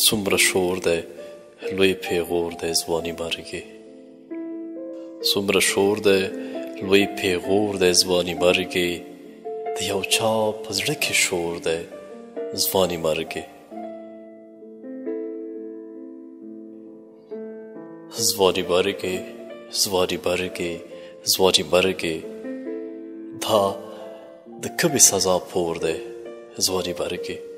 څومره شور دی لوی پیغور دی ځواني مرګې څومره شور دی لوی پیغور دی ځواني مرګې د یو چا په زړه کې شور دی ځواني مرګې ځواني مرګې ځواني مرګې ځواني مرګې دا د کومې سزا پور دی ځواني مرګې